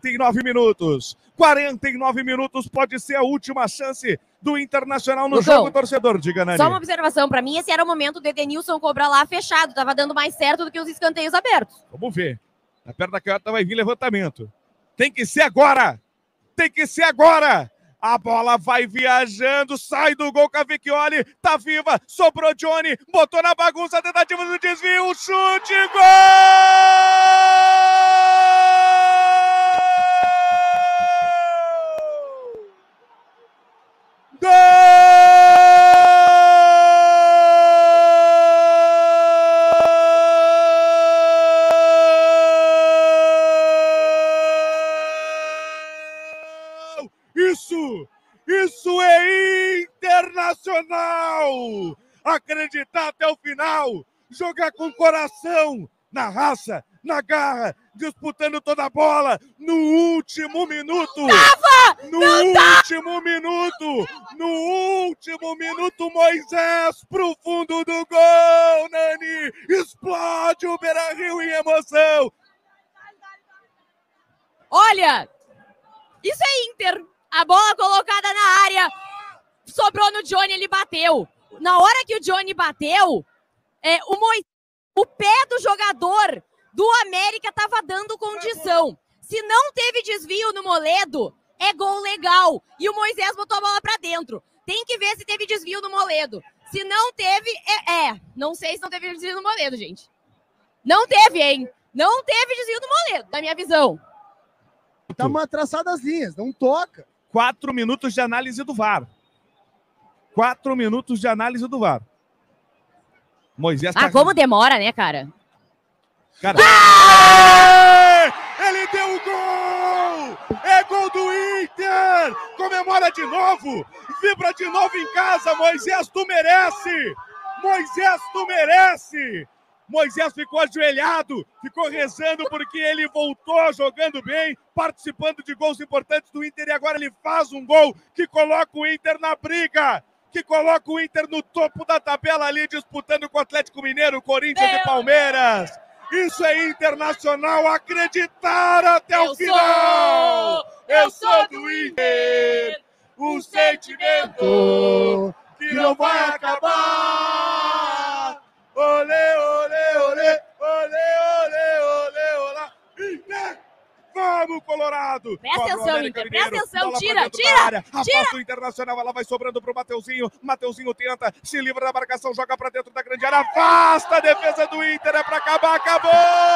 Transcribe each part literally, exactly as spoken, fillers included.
quarenta e nove minutos. quarenta e nove minutos pode ser a última chance do Internacional no Lucão, jogo, torcedor. Diga, Nani. Só uma observação, pra mim esse era o momento do Edenilson cobrar lá fechado, tava dando mais certo do que os escanteios abertos. Vamos ver. Na perna da canhota vai vir levantamento. Tem que ser agora! Tem que ser agora! A bola vai viajando, sai do gol Cavicchioli, tá viva, sobrou Johnny, botou na bagunça, tentativa do desvio, chute, gol! Isso! Isso é Internacional! Acreditar até o final, jogar com coração, na raça, na garra, disputando toda a bola, no último minuto! Tava! No Não último minuto! No último minuto, Moisés pro fundo do gol, Nani! Explode o Beira-Rio em emoção! Olha, isso é Inter. A bola colocada na área, sobrou no Johnny, ele bateu. Na hora que o Johnny bateu, é, o, Mo... o pé do jogador do América estava dando condição. Se não teve desvio no Moledo, é gol legal. E o Moisés botou a bola para dentro. Tem que ver se teve desvio no Moledo. Se não teve, é, é. Não sei se não teve desvio no Moledo, gente. Não teve, hein? Não teve desvio no Moledo, na minha visão. Tá uma traçada as linhas, não toca. Quatro minutos de análise do V A R. Quatro minutos de análise do V A R. Moisés Ah, tá... como demora, né, cara? Cara... Ah! Ele deu o gol! É gol do Inter! Comemora de novo! Vibra de novo em casa! Moisés, tu merece! Moisés, tu merece! Moisés ficou ajoelhado, ficou rezando porque ele voltou jogando bem, participando de gols importantes do Inter e agora ele faz um gol que coloca o Inter na briga, que coloca o Inter no topo da tabela ali, disputando com o Atlético Mineiro, Corinthians e Palmeiras. Isso é Internacional, acreditar até Eu o final! Sou, eu sou do Inter, um sentimento que não vai acabar! Olê, olê, olê, olê, olê, olê, olá. Inter! Vamos, Colorado! Presta Cobra o atenção, América Inter, presta Mineiro, atenção, bola tira, pra dentro tira, da área. tira. Afasta o Internacional, ela vai sobrando pro Mateuzinho. Mateuzinho tenta, se livra da marcação, joga pra dentro da grande área. Afasta a defesa do Inter, é pra acabar, acabou!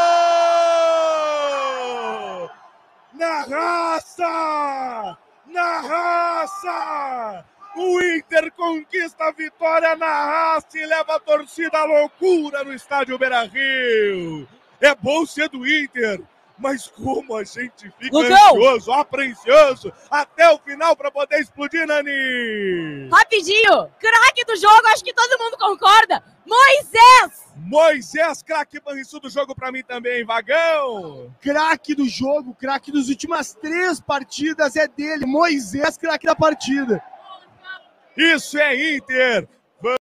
Na raça! Na raça! O Inter conquista a vitória na raça e leva a torcida à loucura no estádio Beira-Rio. É bom ser do Inter, mas como a gente fica Lucão! ansioso, aprencioso, até o final para poder explodir, Nani. Rapidinho, craque do jogo, acho que todo mundo concorda. Moisés! Moisés, craque banriçudo do jogo para mim também, Vagão. Craque do jogo, craque das últimas três partidas é dele. Moisés, craque da partida. Isso é Inter!